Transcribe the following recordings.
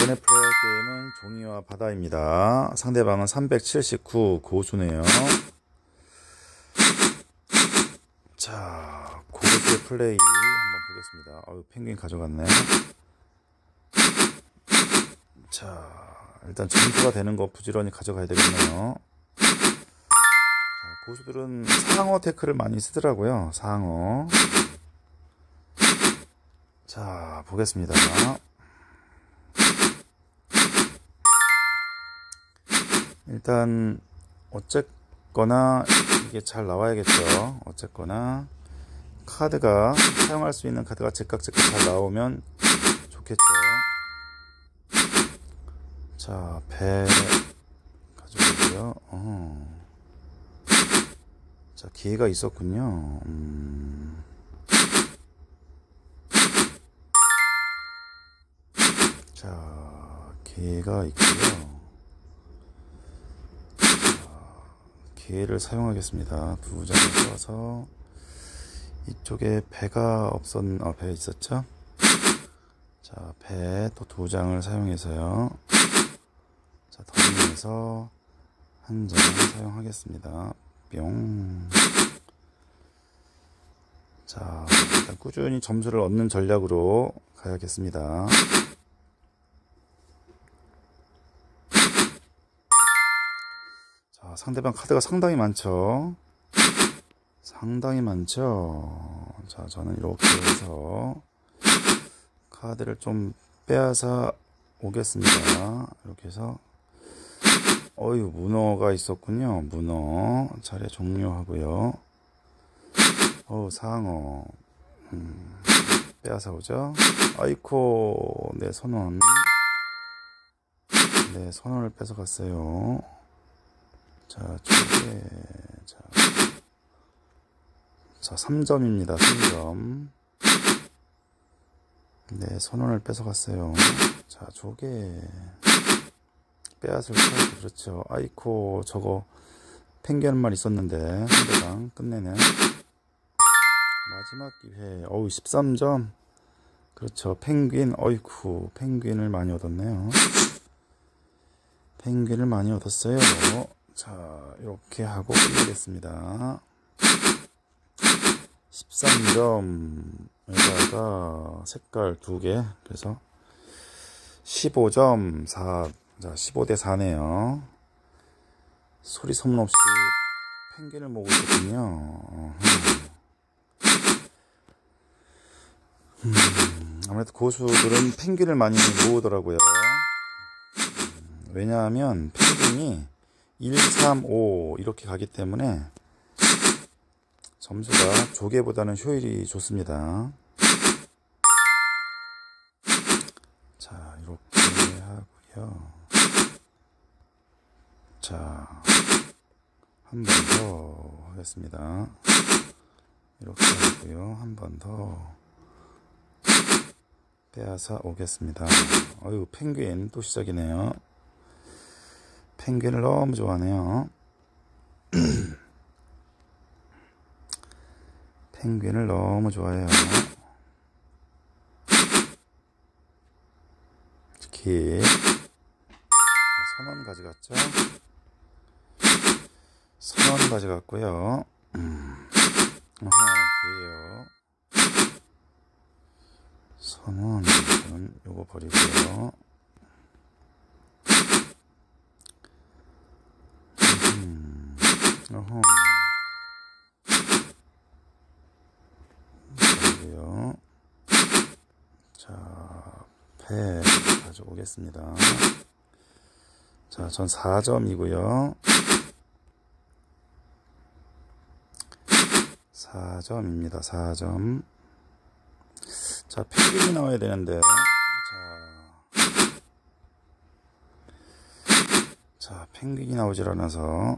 이번에 플레이할 게임은 종이와 바다입니다. 상대방은 379 고수네요. 자, 고수의 플레이 한번 보겠습니다. 어유, 펭귄 가져갔네. 자, 일단 점수가 되는 거 부지런히 가져가야 되겠네요. 자, 고수들은 상어 태클을 많이 쓰더라고요. 상어. 자, 보겠습니다. 일단 어쨌거나 이게 잘 나와야겠죠. 어쨌거나 카드가, 사용할 수 있는 카드가 제깍제깍 잘 나오면 좋겠죠. 자, 배 가져오고요. 자, 기회가 있었군요. 자, 기회가 있고요. 기회를 사용하겠습니다. 두 장을 써서 이쪽에 배가 배 있었죠? 자, 배 또 두 장을 사용해서요. 자, 더빙해서 한 장을 사용하겠습니다. 뿅. 자, 일단 꾸준히 점수를 얻는 전략으로 가야겠습니다. 자, 상대방 카드가 상당히 많죠. 상당히 많죠. 자, 저는 이렇게 해서 카드를 좀 빼앗아 오겠습니다. 이렇게 해서, 어유, 문어가 있었군요. 문어. 차례 종료하고요. 상어. 빼앗아 오죠. 아이코, 내 선원. 네, 선원을 뺏어갔어요. 자, 초계. 자, 3점입니다. 3점. 네, 선원을 뺏어갔어요. 자, 조개. 빼앗을 쳐야지. 그렇죠. 아이코, 저거 펭귄 한 마리 있었는데 상대방 끝내네. 마지막 기회. 13점. 그렇죠. 펭귄. 어이쿠, 펭귄을 많이 얻었네요. 펭귄을 많이 얻었어요. 자, 이렇게 하고 끝내겠습니다. 13점에다가 색깔 2개, 그래서 15점 4. 자, 15대 4네요. 소리 소문 없이 펭귄을 모으고 있거든요. 아무래도 고수들은 펭귄을 많이 모으더라고요. 왜냐하면 펭귄이 1, 3, 5 이렇게 가기 때문에 점수가 조개보다는 효율이 좋습니다. 자, 이렇게 하고요. 자, 한 번 더 하겠습니다. 이렇게 하고요. 한 번 더 빼앗아 오겠습니다. 어유, 펭귄 또 시작이네요. 펭귄을 너무 좋아하네요. 펭귄을 너무 좋아해요. 특히 선원 가져갔죠. 선원 가져갔고요. 기회요. 선원은 요거 버리고요. 버리고요. 자, 배 가져오겠습니다. 자, 전 4점이고요. 4점입니다. 4점. 자, 펭귄이 나와야 되는데. 자, 펭귄이 나오질 않아서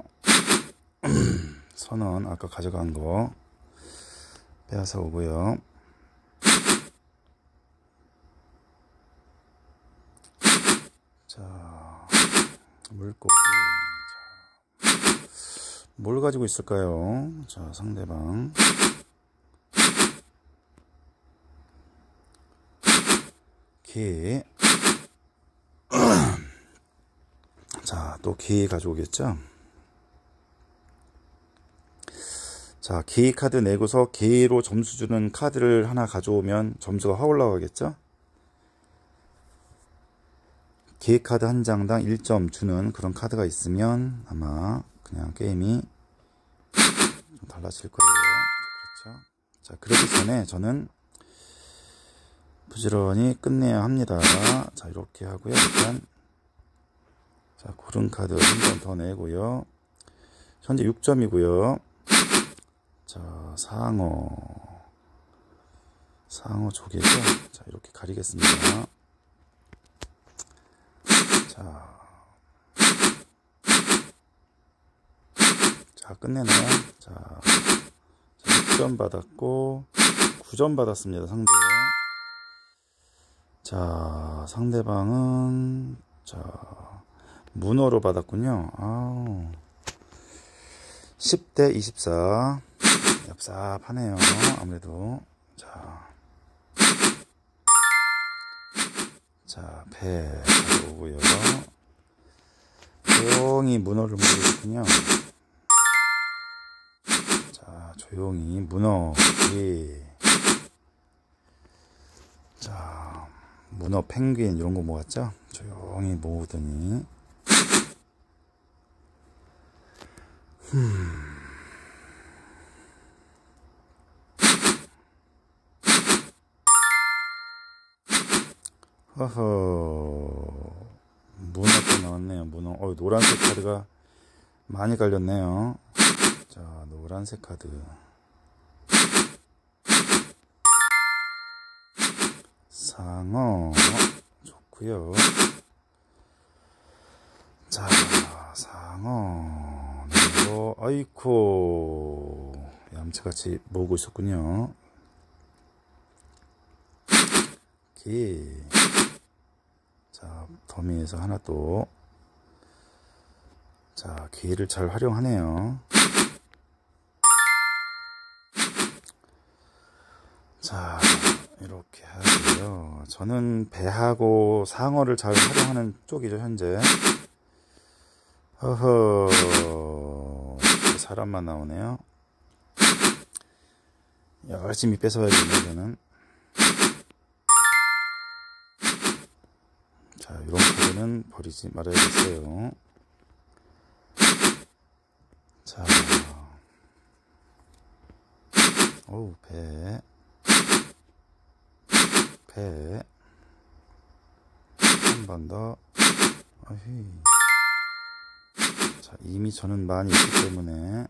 선원 아까 가져간 거 빼앗아 오고요. 자, 물고기. 뭘 가지고 있을까요? 자, 상대방. 개. 자, 또 기 가져오겠죠? 자, 기 카드 내고서 기로 점수 주는 카드를 하나 가져오면 점수가 확 올라가겠죠? 기 카드 한 장당 1점 주는 그런 카드가 있으면 아마 그냥 게임이 좀 달라질 거예요. 그렇죠? 자, 그러기 전에 저는 부지런히 끝내야 합니다. 자, 이렇게 하고요. 일단 자, 고른 카드 한 번 더 내고요. 현재 6점이고요. 자, 상어 조개죠. 자, 이렇게 가리겠습니다. 자, 끝내나요? 자, 6점 받았고 9점 받았습니다. 자, 상대방은 자, 문어로 받았군요. 10대 24. 얍삽하네요. 아무래도. 자, 배 가져오고요. 조용히 문어를 먹이겠군요. 자, 조용히 문어. 자, 문어, 펭귄 이런 거 모았죠? 조용히 모으더니 허허, 문어 또 나왔네요. 문어. 노란색 카드가 많이 깔렸네요. 자, 노란색 카드. 상어 좋고요. 자, 상어 그리고 아이코 얌체같이 모으고 있었군요. 기. 자, 더미에서 하나 또. 자, 기를 잘 활용하네요. 자, 이렇게 하고요. 저는 배하고 상어를 잘 활용하는 쪽이죠, 현재. 허허, 사람만 나오네요. 열심히 뺏어야겠네요, 저는. 자, 이런 카드는 버리지 말아야겠어요. 자, 배. 한 번 더. 자, 이미 저는 많이 있기 때문에.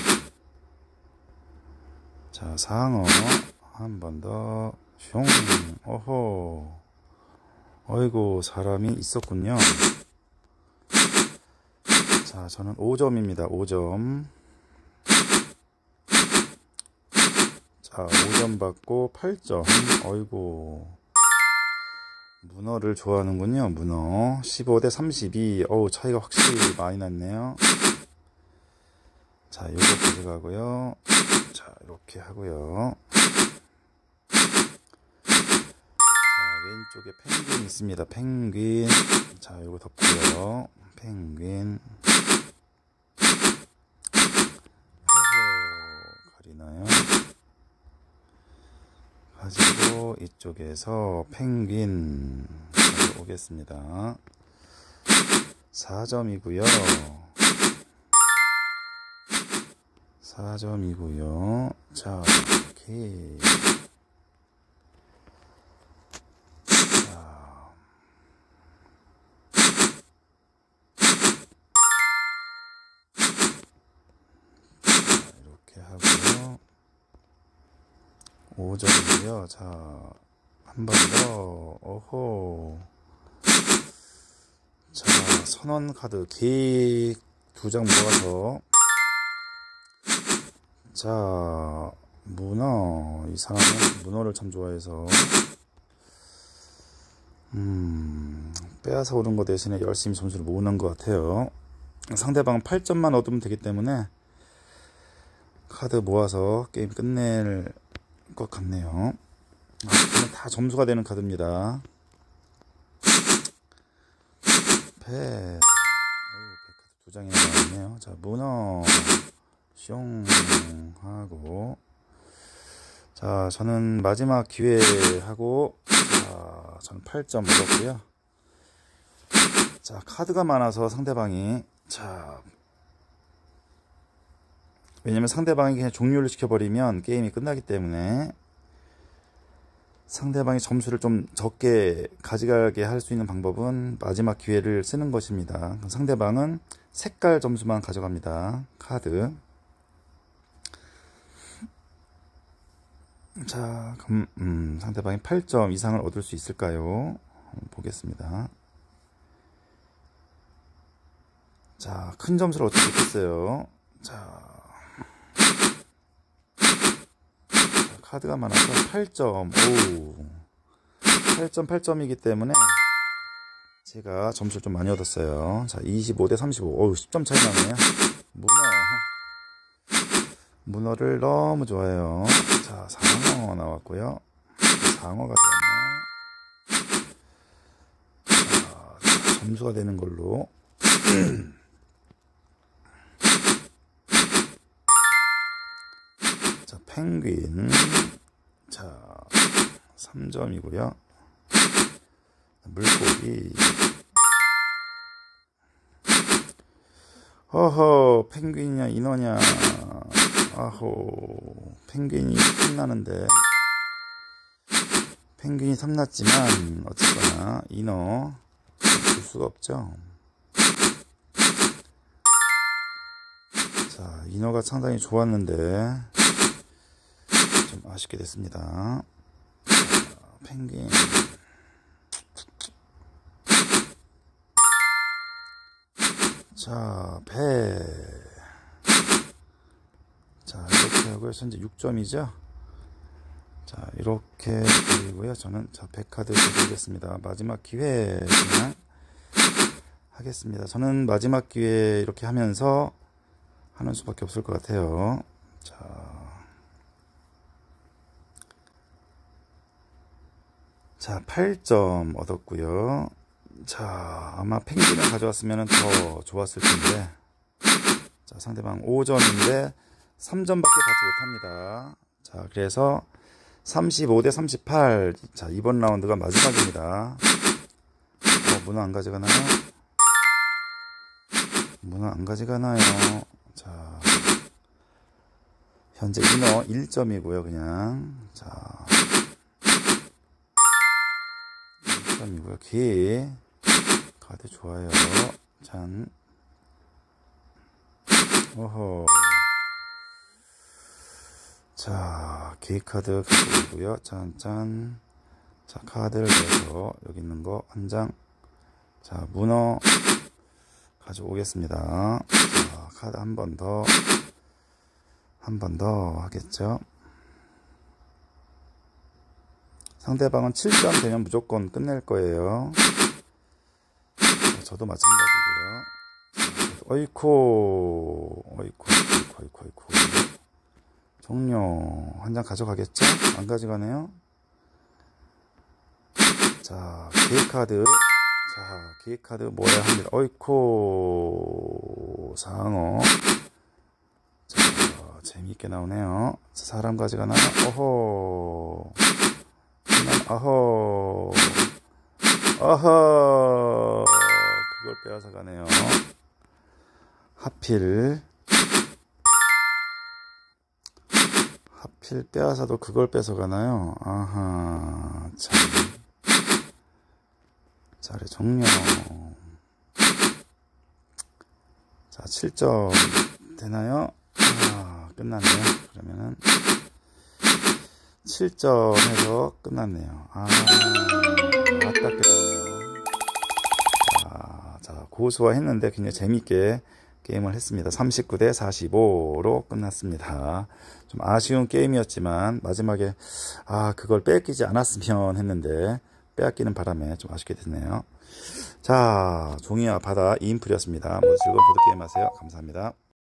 자, 상어. 한 번 더. 슝. 어허. 어이구, 사람이 있었군요. 자, 저는 5점입니다. 5점. 자, 5점 받고 8점. 어이구. 문어를 좋아하는군요. 문어. 15대 32. 차이가 확실히 많이 났네요. 자, 요거 가져가고요. 자, 이렇게 하고요. 왼쪽에 펭귄 있습니다. 펭귄. 자, 요거 덮고요. 펭귄. 가리나요? 가지고 이쪽에서 펭귄 가져오겠습니다. 4점이고요. 4점이고요. 자, 이렇게. 하고요. 5점이고요. 자, 한 번 더. 어호. 자, 선원 카드 기 2장 모아서. 자, 문어. 이 사람은 문어를 참 좋아해서 빼앗아 오는 것 대신에 열심히 점수를 모으는 것 같아요. 상대방은 8점만 얻으면 되기 때문에 카드 모아서 게임 끝낼 것 같네요. 다 점수가 되는 카드입니다. 배. 두 장이나 나왔네요. 자, 문어 숑 하고, 자, 저는 마지막 기회 하고, 자, 저는 8점 얻었고요. 자, 카드가 많아서 상대방이, 자, 왜냐면 상대방이 그냥 종료를 시켜버리면 게임이 끝나기 때문에 상대방이 점수를 좀 적게 가져가게 할 수 있는 방법은 마지막 기회를 쓰는 것입니다. 상대방은 색깔 점수만 가져갑니다. 카드. 자, 그럼 상대방이 8점 이상을 얻을 수 있을까요? 한번 보겠습니다. 자, 큰 점수를 얻지 못했어요. 자, 카드가 많아서 8점. 오, 8점, 8점이기 때문에 제가 점수를 좀 많이 얻었어요. 자, 25대 35. 오, 10점 차이 나네요. 문어를 너무 좋아해요. 자, 상어 나왔고요. 상어가 되었네. 자, 점수가 되는 걸로. 자, 펭귄. 자, 3점이고요. 물고기. 허허, 펭귄이냐 인어냐. 아호, 펭귄이 탐나는데 펭귄이 탐났지만 어쨌거나 인어 줄 수가 없죠. 자, 인어가 상당히 좋았는데 좀 아쉽게 됐습니다. 자, 펭귄. 자, 배. 자, 이렇게 하고요. 현재 6점이죠. 자, 이렇게 드리고요. 저는 자, 100카드 드리겠습니다. 마지막 기회 그냥 하겠습니다. 저는 마지막 기회 이렇게 하면서 하는 수밖에 없을 것 같아요. 자, 8점 얻었고요. 자, 아마 펭귄을 가져왔으면 더 좋았을 텐데. 자, 상대방 5점인데 3점밖에 받지 못합니다. 자, 그래서 35대 38. 자, 이번 라운드가 마지막입니다. 문어 안 가져가나요? 문어 안 가져가나요? 자, 현재 인어 1점이고요, 그냥. 자, 1점이고요. 개. 카드 좋아요. 짠. 오호. 자, 개 카드 가져오고요. 짠짠. 자, 카드를 내서 여기 있는 거 한 장. 자, 문어 가져오겠습니다. 자, 카드 한 번 더. 한 번 더 하겠죠. 상대방은 7점 되면 무조건 끝낼 거예요. 자, 저도 마찬가지고요. 어이코. 종료. 한 장 가져가겠죠? 안 가져가네요. 자, 개카드. 자, 개카드 뭐야 합니다. 어이코. 상어. 자, 재미있게 나오네요. 자, 사람 가져가나요? 어허. 어허. 그걸 빼앗아 가네요. 하필 빼앗아도 그걸 뺏어가나요? 아하, 참. 자리 종료. 자, 7점 되나요? 아, 끝났네요. 그러면은 7점 해서 끝났네요. 아, 아깝게 됐네요. 자, 고수화했는데 굉장히 재밌게 게임을 했습니다. 39대 45로 끝났습니다. 좀 아쉬운 게임이었지만 마지막에 그걸 뺏기지 않았으면 했는데 빼앗기는 바람에 좀 아쉽게 됐네요. 자, 종이와 바다 2인풀이었습니다. 모두 즐거운 보드게임 하세요. 감사합니다.